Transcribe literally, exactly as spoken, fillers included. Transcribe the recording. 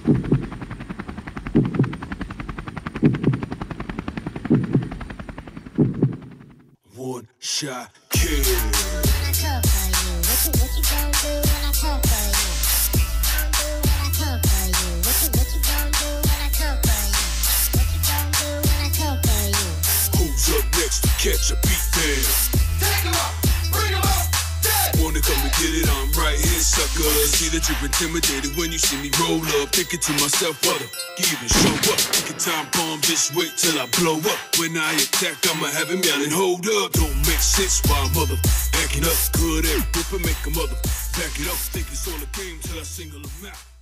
One shot kill. When I come for you, what you what you gon' do when I come for you? What you gon' do when I come for you? What you what you gon' do when I come for you? What you gon' do when I come for you? Who's up next to catch a beat down? Take him up, bring him up, dead. Wanna come and get it? I'm right here, sucker. See that you're intimidated when you see me roll up. Thinking to myself, what up? Even show up. Thinking time bomb, just wait till I blow up. When I attack, I'ma have him yelling, hold up. Don't make sense why mother backing up. Good at whip and make a mother back it up. Think it's all a game till I single him out.